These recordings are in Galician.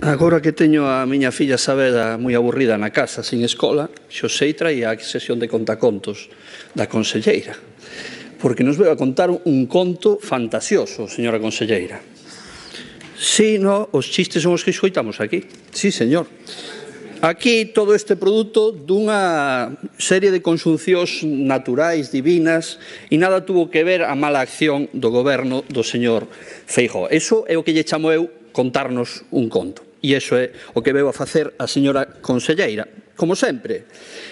Agora que teño a miña filla Sabeda moi aburrida na casa, sin escola, Xosé traía a sesión de contacontos da conselleira, porque nos veu a contar un conto fantasioso, señora conselleira. Si, no, os chistes son os que escoitamos aquí. Sí, señor. Aquí todo este produto dunha serie de consuncións naturais, divinas, e nada tuvo que ver a mala acción do goberno do señor Feijóo. Eso é o que lle chamo eu contarnos un conto. E iso é o que veu a facer a señora conselleira. Como sempre,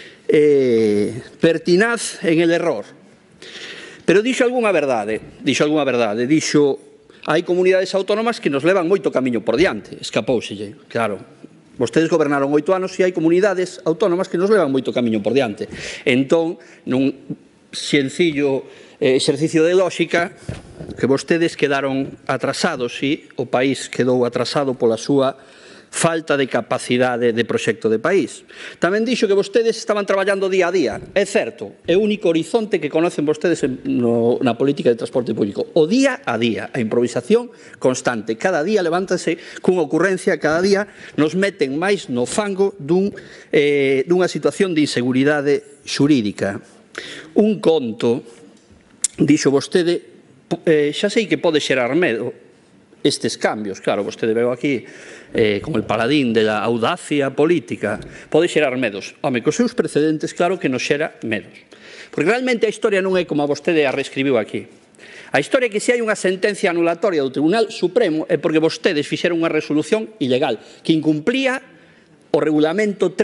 pertinaz en el error. Pero dixo algunha verdade. Dixo, hai comunidades autónomas que nos levan moito camiño por diante. Escapouselle, claro. Vostedes gobernaron 8 anos e hai comunidades autónomas que nos levan moito camiño por diante. Entón, nun sencillo exercicio de lógica, que vostedes quedaron atrasados e o país quedou atrasado pola súa falta de capacidade de proxecto de país. Tamén dixo que vostedes estaban traballando día a día. É certo, é o único horizonte que conocen vostedes na política de transporte público. O día a día, a improvisación constante. Cada día levántase cunha ocurrencia, cada día nos meten máis no fango dunha situación de inseguridade xurídica. Un conto, dixo vostede, xa sei que pode xerar medo estes cambios. Claro, vostede veu aquí como el paladín de la audacia política, pode xerar medos. Home, cos seus precedentes, claro que nos xera medos. Porque realmente a historia non é como a vostede a reescribiu aquí. A historia é que se hai unha sentencia anulatoria do Tribunal Supremo é porque vostedes fixeron unha resolución ilegal que incumplía o Regulamento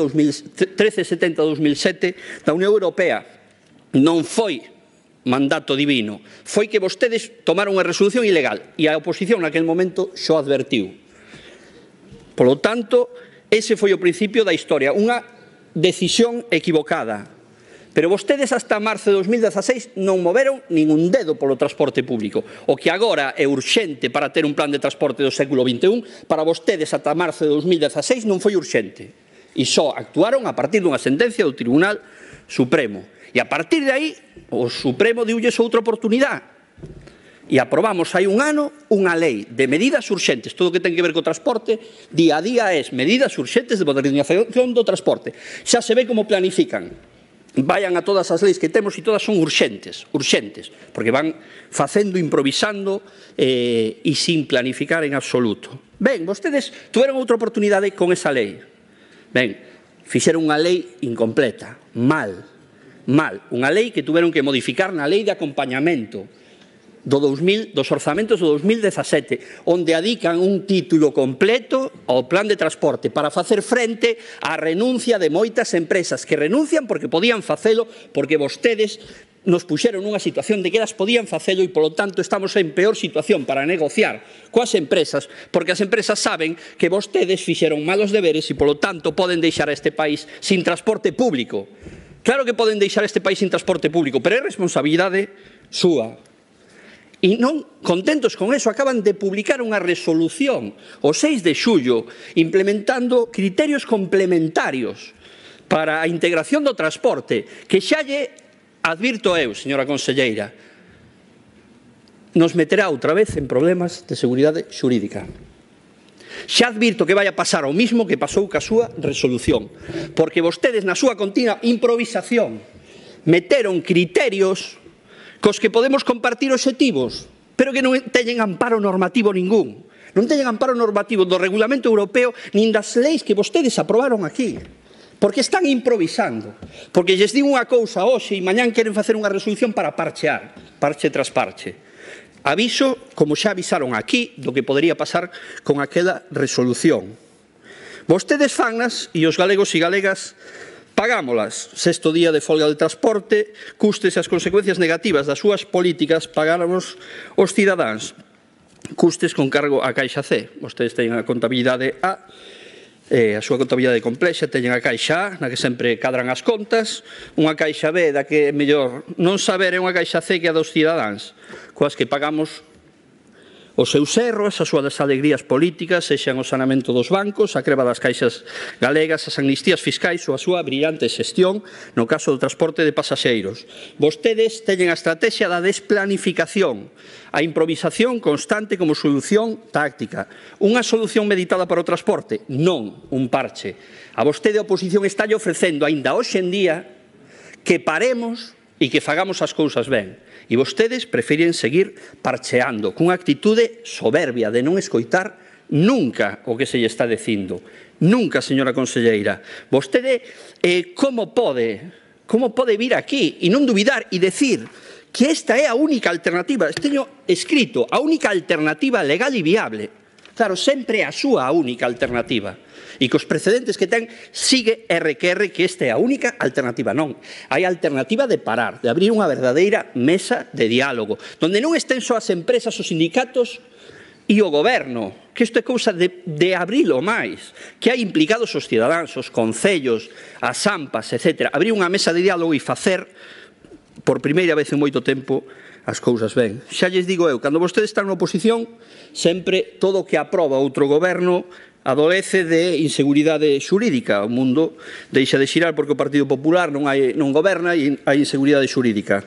1370-2007 da Unión Europea. Non foi mandato divino, foi que vostedes tomaron unha resolución ilegal e a oposición naquele momento xo advertiu. Polo tanto, ese foi o principio da historia, unha decisión equivocada. Pero vostedes hasta marzo de 2016 non moveron nin un dedo polo transporte público. O que agora é urxente para ter un plan de transporte do século XXI, para vostedes ata marzo de 2016 non foi urxente. E só actuaron a partir dunha sentencia do Tribunal Supremo. E a partir de aí, o Supremo diulles outra oportunidade. E aprobamos hai un ano unha lei de medidas urxentes. Todo o que ten que ver co transporte, día a día é medidas urxentes de modernización do transporte. Xa se ve como planifican. Vayan a todas as leis que temos e todas son urxentes, porque van facendo, improvisando e sin planificar en absoluto. Ben, vostedes tuveron outra oportunidade con esa lei. Ben, fixeron unha lei incompleta, mal. Unha lei que tuveron que modificar na lei de acompañamento dos orzamentos do 2017, onde adican un título completo ao plan de transporte para facer frente á renuncia de moitas empresas que renuncian porque podían facelo, porque vostedes nos puxeron nunha situación de que elas podían facelo e, polo tanto, estamos en peor situación para negociar coas empresas, porque as empresas saben que vostedes fixeron malos deberes e, polo tanto, poden deixar a este país sin transporte público. Claro que poden deixar este país sin transporte público, pero é responsabilidade súa. E non contentos con eso, acaban de publicar unha resolución o 6 de xullo implementando criterios complementarios para a integración do transporte, que xa lle advirto eu, señora conselleira, nos meterá outra vez en problemas de seguridade xurídica. Xa advirto que vai a pasar o mismo que pasou ca súa resolución, porque vostedes na súa continua improvisación meteron criterios cos que podemos compartir obxectivos, pero que non teñen amparo normativo ningún. Non teñen amparo normativo do Regulamento Europeo nin das leis que vostedes aprobaron aquí. Porque están improvisando. Porque lles digo unha cousa hoxe e mañán queren facer unha resolución para parchear, parche tras parche. Aviso, como xa avisaron aquí, do que podría pasar con aquela resolución. Vostedes fannas e os galegos e galegas pagámolas. 6º día de folga de transporte, custes e as consecuencias negativas das súas políticas pagáramos os cidadáns. Custes con cargo a Caixa C. Vostedes teñen a contabilidade A, a súa contabilidade complexa, teñen a Caixa A, na que sempre cadran as contas, unha Caixa B, da que é mellor non saber, é unha Caixa C que a dos cidadáns, coas que pagamos os seus erros, as súas alegrías políticas, sexan o sanamento dos bancos, a creba das caixas galegas, as amnistías fiscais ou a súa brillante xestión no caso do transporte de pasaxeiros. Vostedes teñen a estrategia da desplanificación, a improvisación constante como solución táctica. Unha solución meditada para o transporte? Non un parche. A vostede a oposición está ofrecendo, aínda hoxe en día, que paremos e que fagamos as cousas ben. E vostedes prefiren seguir parcheando cunha actitude soberbia de non escoitar nunca o que se lle está dicindo. Nunca, señora conselleira. Vostede como pode vir aquí e non dubidar e decir que esta é a única alternativa. Teño escrito a única alternativa legal e viable. Claro, sempre a súa única alternativa. E que os precedentes que ten sigue RQR que esta é a única alternativa. Non. Hai alternativa de parar, de abrir unha verdadeira mesa de diálogo, donde non estén só as empresas, os sindicatos e o goberno, que isto é cousa de abrilo máis, que hai implicados os cidadáns, os concellos, as AMPAs, etc. Abrir unha mesa de diálogo e facer, por primeira vez en moito tempo, as cousas ben. Xa lles digo eu, cando vostedes están na oposición, sempre todo o que aproba outro goberno adolece de inseguridade xurídica. O mundo deixa de xirar porque o Partido Popular non goberna e hai inseguridade xurídica.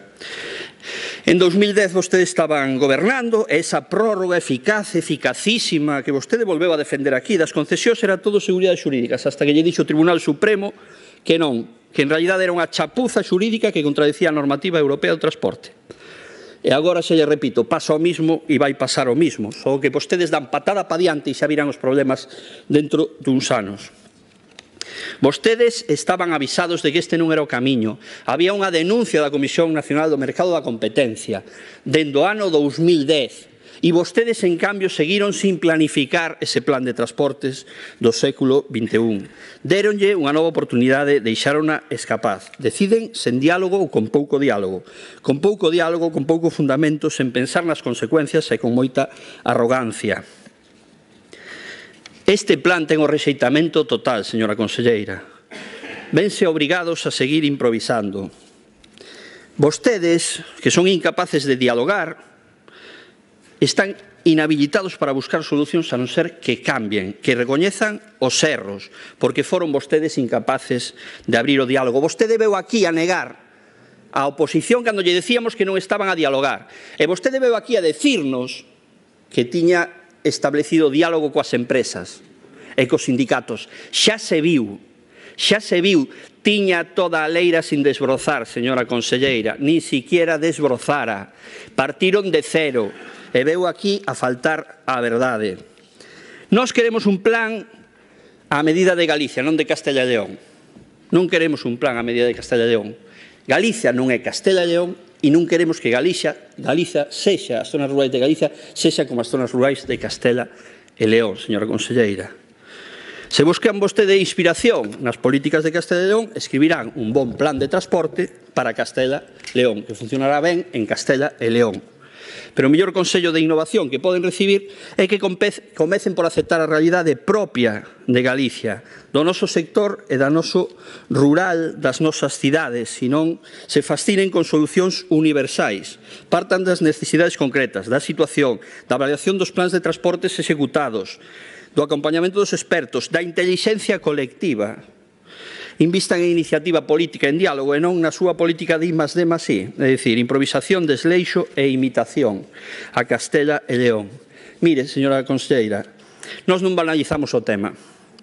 En 2010 vostedes estaban gobernando e esa prórroga eficaz, eficacísima, que vostede volveu a defender aquí, das concesións era todo seguridade xurídicas, hasta que lle dixo o Tribunal Supremo que non, que en realidad era unha chapuza xurídica que contradicía a normativa europea do transporte. E agora, se lle repito, pasa o mismo e vai pasar o mismo, só que vostedes dan patada pa diante e xa virán os problemas dentro duns anos. Vostedes estaban avisados de que este non era o camiño. Había unha denuncia da Comisión Nacional do Mercado da Competencia dende o ano 2010 e vostedes, en cambio, seguiron sin planificar ese plan de transportes do século XXI. Déronlle unha nova oportunidade, deixárona escapaz. Deciden sen diálogo ou con pouco diálogo. Con pouco diálogo, con pouco fundamento, sen pensar nas consecuencias e con moita arrogancia. Este plan ten o rexeitamento total, señora conselleira. Vense obrigados a seguir improvisando. Vostedes, que son incapaces de dialogar, están inhabilitados para buscar solucións a non ser que cambien, que recoñezan os erros, porque foron vostedes incapaces de abrir o diálogo. Vostede veu aquí a negar a oposición cando lle decíamos que non estaban a dialogar. E vostede veu aquí a decirnos que tiña establecido diálogo coas empresas e cos sindicatos. Xa se viu, tiña toda a leira sin desbrozar, señora conselleira, nin siquiera desbrozara. Partiron de cero. E veu aquí a faltar a verdade. Nós queremos un plan á medida de Galicia, non de Castela e León. Non queremos un plan á medida de Castela e León. Galicia non é Castela e León e non queremos que Galicia sexa, as zonas rurais de Galicia, sexa como as zonas rurais de Castela e León, señora conselleira. Se buscan vostede inspiración nas políticas de Castela e León, escribirán un bon plan de transporte para Castela e León, que funcionará ben en Castela e León. Pero o mellor consello de innovación que poden recibir é que comecen por aceptar a realidade propia de Galicia, do noso sector e da noso rural, das nosas cidades, senón se fascinen con solucións universais. Partan das necesidades concretas, da situación, da avaliación dos plans de transportes executados, do acompañamento dos expertos, da intelixencia colectiva. Invistan en iniciativa política en diálogo e non na súa política de I+D+I, é dicir, improvisación, desleixo e imitación a Castela e León. Mire, señora conselleira, nós non banalizamos o tema.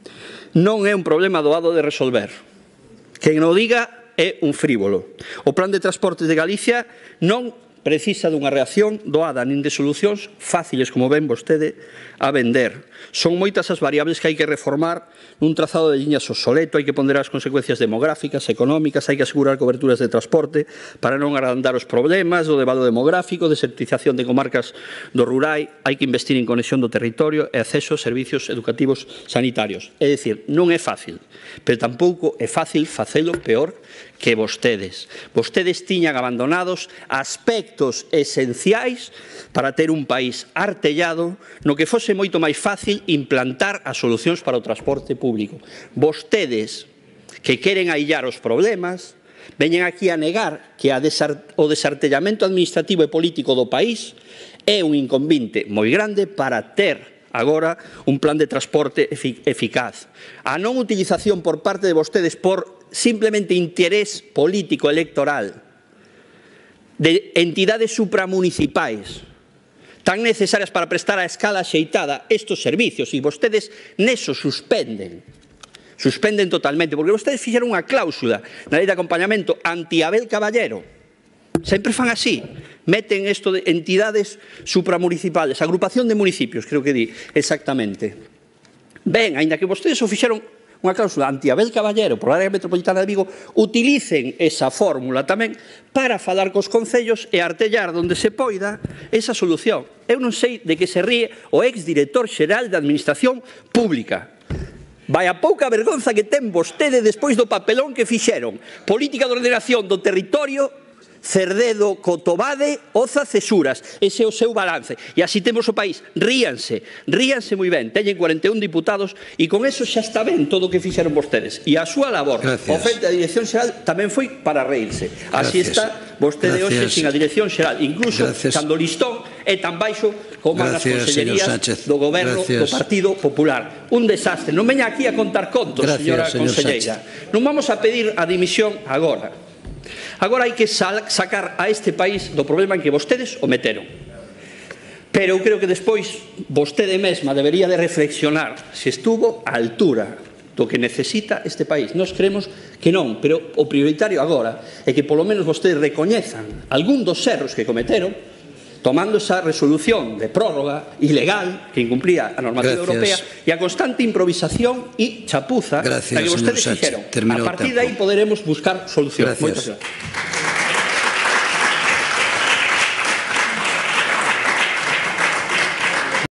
Non é un problema doado de resolver. Quen o diga é un frívolo. O plan de transportes de Galicia non precisa dunha reacción doada nin de solucións fáciles, como ven vostede, a vender. Son moitas as variables que hai que reformar nun trazado de liñas obsoleto, hai que ponderar as consecuencias demográficas, económicas, hai que asegurar coberturas de transporte para non agrandar os problemas do debalo demográfico, desertización de comarcas do rural, hai que investir en conexión do territorio e acceso a servicios educativos sanitarios. É dicir, non é fácil, pero tampouco é fácil facelo peor que vostedes. Vostedes tiñan abandonados aspectos esenciais para ter un país artellado no que fose moito máis fácil implantar as solucións para o transporte público. Vostedes, que queren aillar os problemas, veñen aquí a negar que o desartellamento administrativo e político do país É un inconvinte moi grande para ter agora un plan de transporte eficaz. A non utilización por parte de vostedes por simplemente interés político electoral de entidades supramunicipais tan necesarias para prestar a escala axeitada estes servicios, e vostedes neso suspenden totalmente, porque vostedes fixeron unha cláusula na lei de acompañamento anti-Abel Caballero. Sempre fan así, meten isto de entidades supramunicipales, agrupación de municipios, creo que di exactamente. Ben, aínda que vostedes o fixeron unha cláusula anti-Abel Caballero por área metropolitana de Vigo, utilicen esa fórmula tamén para falar cos concellos e artellar donde se poida esa solución. Eu non sei de que se ríe o exdirector xeral de Administración Pública. Vai a pouca vergonza que ten vostede despois do papelón que fixeron. Política de ordenación do territorio, Cerdedo, Cotobade, Oza, Cesuras. Ese é o seu balance. E así temos o país. Ríanse moi ben. Teñen 41 diputados e con eso xa está ben todo o que fixeron vostedes. E a súa labor, o frente da Dirección Xeral, tamén foi para reírse. Así está vostede hoxe sin a Dirección Xeral. Incluso cando o listón é tan baixo como as consellerías do goberno do Partido Popular. Un desastre. Non veña aquí a contar contos, señora conselleira. Non vamos a pedir a dimisión agora. Agora hai que sacar a este país do problema en que vostedes o meteron. Pero eu creo que despois vostede mesma debería de reflexionar se estuvo á altura do que necesita este país. Nós creemos que non, pero o prioritario agora é que polo menos vostedes recoñezan algún dos erros que cometeron tomando esa resolución de prórroga ilegal que incumplía a normativa europea e a constante improvisación e chapuza da que vostedes fixeron. A partir de aí poderemos buscar solucións. Moitas gracias.